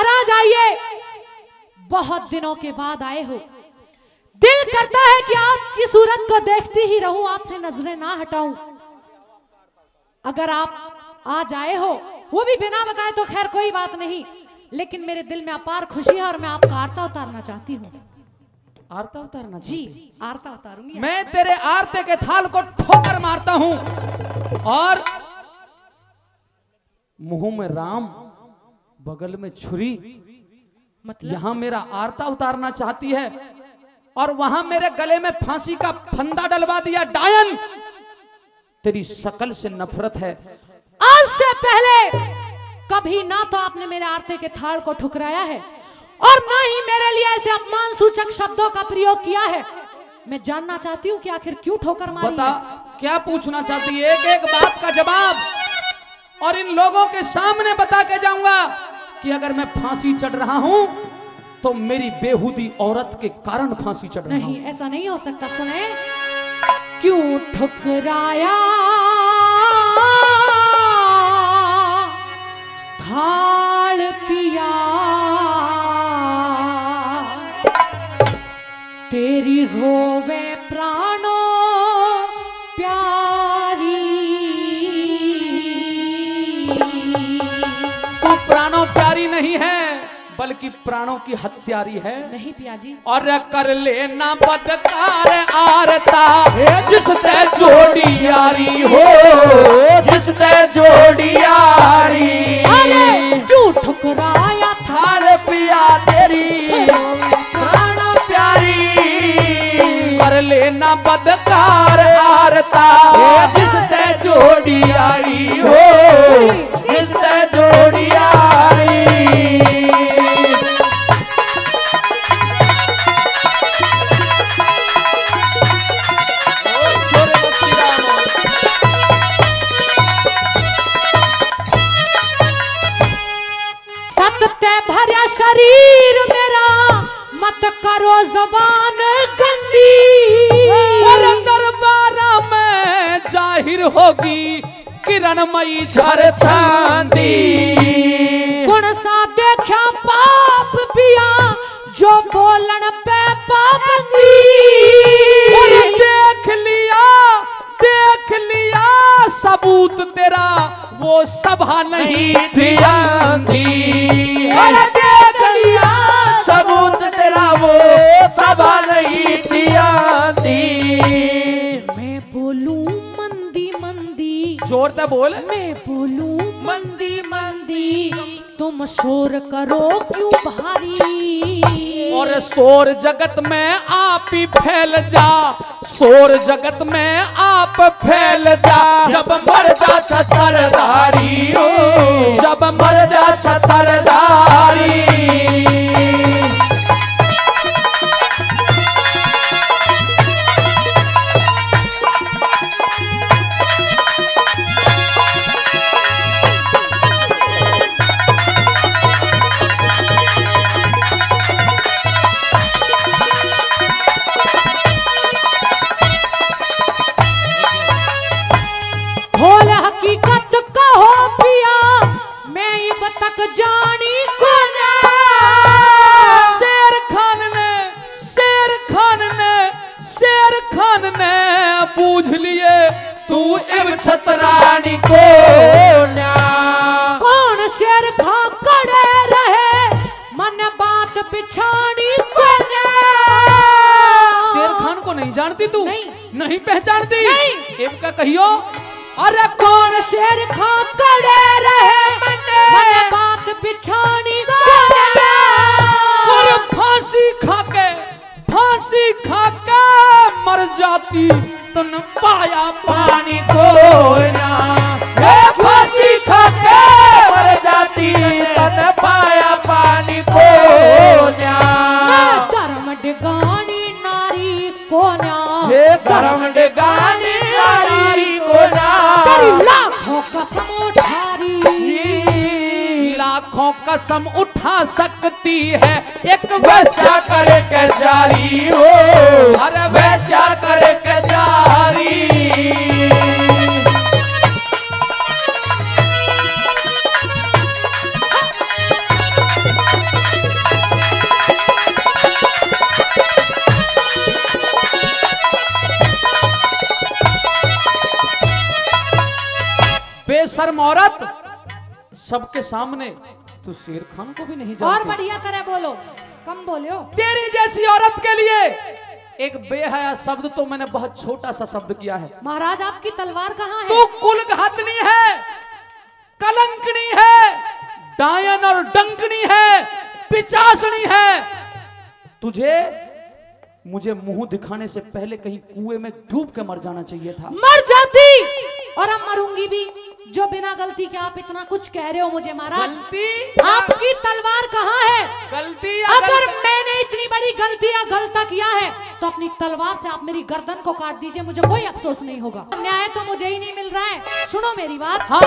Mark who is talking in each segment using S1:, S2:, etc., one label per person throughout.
S1: महाराज आइए, बहुत दिनों के बाद आए हो। दिल करता है कि आपकी सूरत को देखती ही रहूं, आपसे नजरें ना हटाऊं। अगर आप आ जाए हो, वो भी बिना बताए, तो खैर कोई बात नहीं, लेकिन मेरे दिल में अपार खुशी है और मैं आपका आरता उतारना चाहती हूँ।
S2: आरता उतारना?
S1: जी, आरता उतारूंगी।
S2: मैं तेरे आरते के थाल को ठोकर मारता हूं और मुंह में राम, बगल में छुरी।
S1: मतलब
S2: यहां मेरा आरता उतारना चाहती है और वहां मेरे गले में फांसी का फंदा डलवा दिया। डायन, तेरी शकल से नफरत है।
S1: आज से पहले कभी ना तो आपने मेरे आरते के थाल को ठुकराया है और ना ही मेरे लिए ऐसे अपमान सूचक शब्दों का प्रयोग किया है। मैं जानना चाहती हूँ कि आखिर क्यों ठोकर मारी
S2: बता,
S1: है?
S2: क्या पूछना चाहती है? एक एक बात का जवाब, और इन लोगों के सामने बता के जाऊंगा कि अगर मैं फांसी चढ़ रहा हूं तो मेरी बेहुदी औरत के कारण फांसी चढ़ रहा हूं।
S1: नहीं, ऐसा नहीं हो सकता। सुने, क्यों ठुकराया थाल पिया, तेरी रोवे प्राणों प्यारी।
S2: तू प्राणों प्यारी नहीं है, बल्कि प्राणों की हत्यारी है।
S1: नहीं पिया जी।
S2: और कर लेना बदकार आरता, जिस ते जोड़ी यारी हो, जिस ते जोड़ी यारी।
S1: अरे क्यों ठुकराया
S2: थाल पिया तेरी प्राणों प्यारी, कर लेना बदकार आरता, जिस ते जोड़ी यारी हो, जिस ते जोड़ी यारी।
S1: भरा शरीर मेरा, मत करो जबान गंदी।
S2: और दरबारा में जाहिर होगी किरणमयी झर चांदी।
S1: कौन सा देखा पाप पिया, जो बोलन पे पाबंदी।
S2: और देख लिया सबूत तेरा, वो सभा नहीं थी आंधी। अरे देख लिया सबूत तेरा, वो सभा नहीं थी आंधी।
S1: मैं बोलूं मंदी मंदी,
S2: जोर से बोल।
S1: मैं बोलूं मंदी मंदी, तुम शोर करो क्यों भारी।
S2: और शोर जगत में आप ही फैल जा, शोर जगत में आप फैल जा। जब मर जा छतरधारी, जब मर जा छतरधारी।
S1: हकीकत कहो पिया, मैं इब तक जानी को ना।
S2: शेर खान ने पूछ लिए, तू इब छतरानी को ना।
S1: कौन शेर खा करे रहे, मन बात पिछाड़ी को ना।
S2: शेर खान को नहीं जानती तू? नहीं पहचानती?
S1: नहीं।
S2: इब का कहियो। अरे कौन
S1: शेर खा करे रहे, मन बात पिछाड़ी को ना।
S2: और फांसी खा के मर जाती, तो न पाया पानी को ना। फांसी खा के मर जाती, तो न पाया पानी को ना।
S1: धर्म डिगानी नारी को ना,
S2: धर्म डिगानी नारी को ना।
S1: लाखों कसम उठारी,
S2: लाखों कसम उठा सकती है एक वैसा करके जारी हो। अरे वैसा करके जारी। बेशर्म औरत, सबके सामने तू शेर खान को भी नहीं
S1: और
S2: जानती।
S1: बढ़िया तरह बोलो, कम बोले हो।
S2: तेरी जैसी औरत के लिए एक बेहया शब्द तो मैंने बहुत छोटा सा शब्द किया है।
S1: महाराज आपकी तलवार कहाँ है?
S2: तू कुलघातनी है, कलंकनी है, डायन और डंकनी है, पिचासनी है। तुझे मुझे मुंह दिखाने से पहले कहीं कुएं में डूब के मर जाना चाहिए था।
S1: मर जाती, और अब मरूंगी भी, जो बिना गलती के आप इतना कुछ कह रहे हो मुझे। महाराज
S2: गलती?
S1: आपकी तलवार कहाँ है?
S2: गलती
S1: अगर मैंने इतनी बड़ी गलती या गलता किया है तो अपनी तलवार से आप मेरी गर्दन को काट दीजिए, मुझे कोई अफसोस नहीं होगा। न्याय तो मुझे ही नहीं मिल रहा है। सुनो मेरी बात।
S2: हाँ।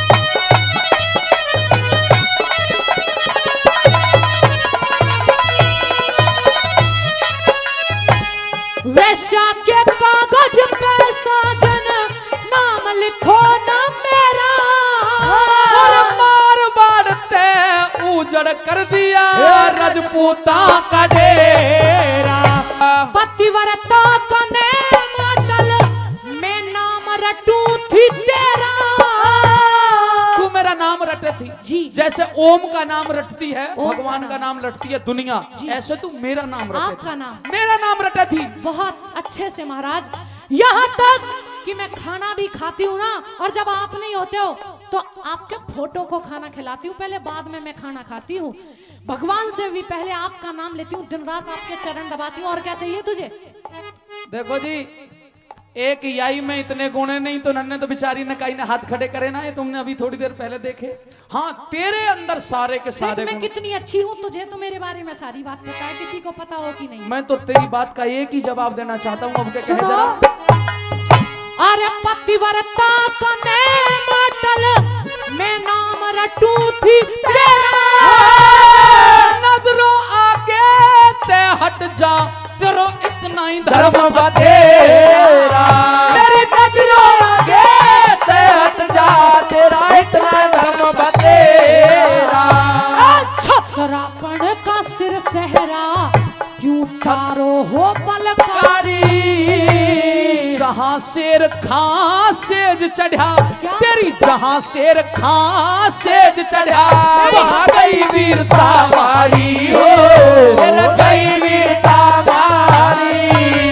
S1: वैश्या के कागज पे साजन नाम लिखो ना मेरा,
S2: और मार बाड़ते उजड़ कर दिया राजपूता का डेरा।
S1: पतिव्रता कने मॉडल मैं नाम रटू थी तेरा।
S2: तू मेरा नाम रटे थी
S1: जी।
S2: जैसे ओम का नाम रटती है,
S1: ओम
S2: भगवान का नाम रटती है दुनिया, ऐसे तू मेरा नाम रटे
S1: आपका
S2: थी।
S1: नाम?
S2: मेरा नाम रटे थी।
S1: बहुत अच्छे से महाराज, यहाँ तक कि मैं खाना भी खाती हूँ ना, और जब आप नहीं होते हो तो आपके फोटो को खाना खिलाती हूँ पहले, बाद में मैं खाना खाती हूँ। भगवान से भी पहले आपका नाम लेती हूँ, दिन रात आपके चरण दबाती हूँ। और क्या चाहिए तुझे?
S2: देखो जी, एक याई में इतने गुणे नहीं तो नन्हे तो बेचारी ने कहीं ने हाथ खड़े करे ना, ये तुमने अभी थोड़ी देर पहले देखे। हाँ, तेरे अंदर सारे के सारे
S1: मैं
S2: गुण।
S1: कितनी अच्छी हूँ, तुझे तो मेरे बारे में सारी बात पता है, किसी को पता हो कि नहीं?
S2: मैं तो तेरी बात का एक ही जवाब देना चाहता हूँ, अब क्या कहे
S1: सुनो,
S2: जरा।
S1: अरे पतिव्रता कने मॉडल मैं नाम रटू थी तेरा।
S2: नजरों आगे ते हट जा, तेरो इतना ही धर्म बतेरा। तेरी नजरों आगे ते हट जा, तेरा इतना धर्म बतेरा।
S1: छतरापण का सिर सहरा क्यों तारो हो बलकारी।
S2: जहां शेर खां सेज चढ़ा, तेरी जहां शेर खां सेज चढ़ा, वहां गई वीरता मारी हो, तेरा गई वीरता मारी।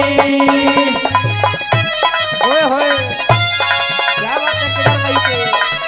S3: ओए होए, क्या बात है, किधर गई थे?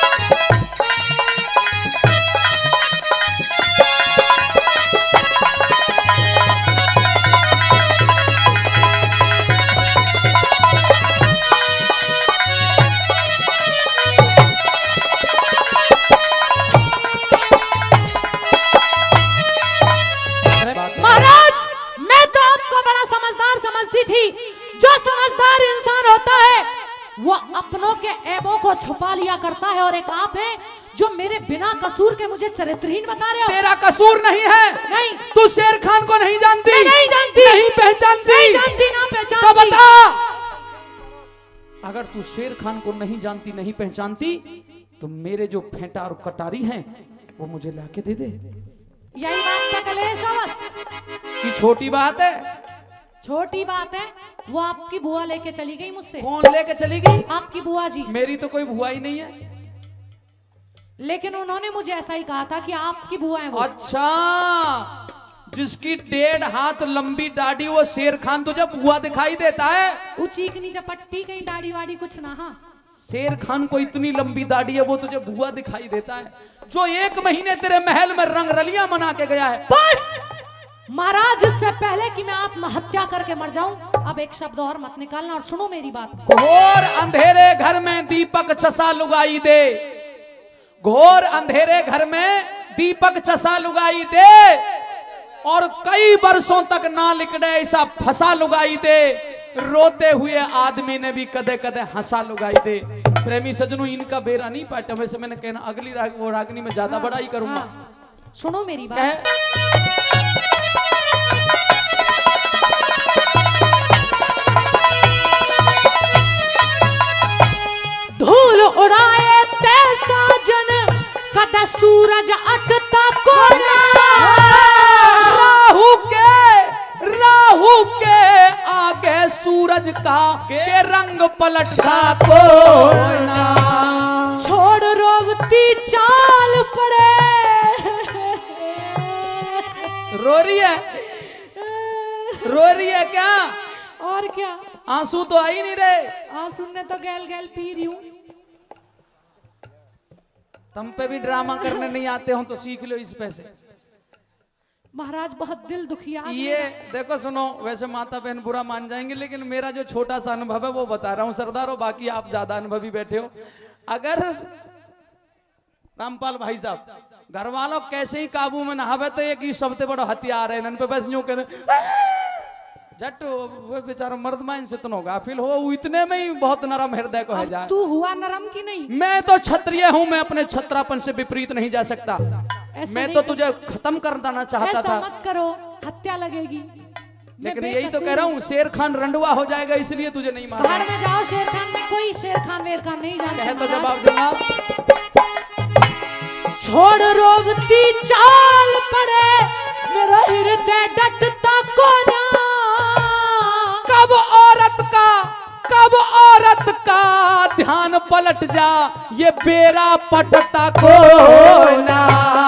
S1: महाराज मैं तो आपको बड़ा समझदार समझती थी। जो समझदार इंसान होता है वो अपनों के ऐबों को छुपा लिया करता है, और एक आप हैं जो मेरे बिना कसूर के मुझे चरित्रहीन बता रहे हो।
S2: तेरा कसूर नहीं है।
S1: नहीं,
S2: तू शेर खान को नहीं जानती।
S1: मैं नहीं जानती,
S2: नहीं पहचानती,
S1: नहीं जानती, ना
S2: तो
S1: पहचानती।
S2: बता, अगर तू शेर खान को नहीं जानती, नहीं पहचानती, तो मेरे जो फेंटा और कटारी हैं वो मुझे लाके दे दे।
S1: यही बात का कलेश है बस।
S2: ये छोटी बात है।
S1: छोटी बात है, वो आपकी बुआ लेके चली गई मुझसे।
S2: कौन लेके चली गई?
S1: आपकी बुआ जी।
S2: मेरी तो कोई बुआ ही नहीं है।
S1: लेकिन उन्होंने मुझे ऐसा ही कहा था कि आपकी बुआ है वो।
S2: अच्छा, जिसकी 1.5 हाथ लंबी दाढ़ी वो शेर खान तुझे बुआ दिखाई देता है?
S1: वो चीकनी चपट्टी कहीं दाढ़ी वाड़ी कुछ ना। हाँ,
S2: शेर खान को इतनी लंबी दाढ़ी है वो तुझे बुआ दिखाई देता है, जो 1 महीने तेरे महल में रंग रलियां मना के गया है।
S1: बस महाराज, इससे पहले कि मैं आत्महत्या करके मर जाऊं, अब एक शब्द और मत निकालना, और सुनो मेरी बात।
S2: घोर अंधेरे घर में दीपक चसा लुगाई दे, घोर अंधेरे घर में दीपक चसा लुगाई दे, और कई वर्षों तक ना लिकड़े ऐसा फंसा लुगाई दे, रोते हुए आदमी ने भी कदे कदे हंसा लुगाई दे। प्रेमी सजनों, इनका बेरा नहीं पाटा। वैसे मैंने कहना अगली वो रागनी में ज्यादा बड़ाई करूंगा।
S1: सुनो मेरी बात। धूल उड़ाए ते साजन कदा सूरज अटता कोना।
S2: राहु के आगे सूरज का के रंग पलटता कोना।
S1: छोड़ रो
S2: रो रही है, रो रही है क्या?
S1: और क्या,
S2: आंसू तो आ ही नहीं रहे।
S1: आंसू ने तो गैल गैल पी रही हूँ।
S2: तुम पे भी ड्रामा करने नहीं आते हो तो सीख लो इस पे से।
S1: महाराज बहुत दिल दुखी आज
S2: ये देखो सुनो, वैसे माता बहन बुरा मान जाएंगे, लेकिन मेरा जो छोटा सा अनुभव है वो बता रहा हूँ सरदारों, बाकी आप ज्यादा अनुभवी बैठे हो। अगर रामपाल भाई साहब घर वालों कैसे ही काबू में नहावे तो एक ही सबसे बड़ा हथियार है इन पे, बस यूं कहने जट वो बेचारा मर्द माइन से तो गाफिल हो, वो इतने में ही बहुत नरम हृदय को है जाए।
S1: तू हुआ नरम की नहीं?
S2: मैं तो क्षत्रिय हूँ, मैं अपने छत्रापन से विपरीत नहीं जा सकता। मैं तो तुझे खत्म कर देना चाहता
S1: ऐसा
S2: था।
S1: मत करो, हत्या लगेगी।
S2: लेकिन यही तो कह रहा हूँ, शेर खान रंडुआ हो जाएगा, इसलिए तुझे नहीं मारा।
S1: बाहर में जाओ, शेर खान में कोई शेर खान वेर खान नहीं जानता।
S2: कहे तो जवाब दूंगा।
S1: छोड़ रोवती चाल पड़े मेरा हृदय डटता को ना।
S2: कब औरत का ध्यान पलट जा, ये बेरा पटता को ना।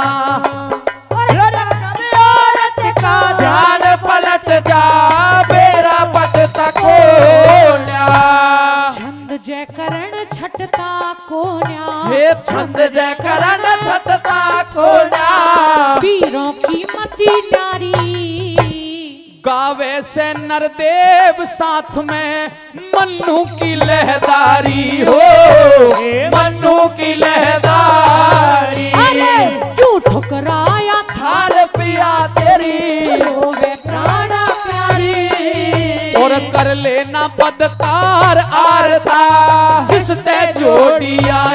S2: औरत का ध्यान पलट जा, बेरा पटता को ना।
S1: छंद जय करण छटता को न्या,
S2: हे छंद जय करण छटता को ना।
S1: वीरों की मती नारी
S2: गावे से नरदेव साथ में मन्नू की लहदारी हो, मन्नू की लहदारी।
S1: अरे क्यों ठुकराया
S2: थाल पिया तेरी,
S1: रोवे प्राणा प्यारी।
S2: और कर लेना पदकार आरता, जिस ते जोड़िया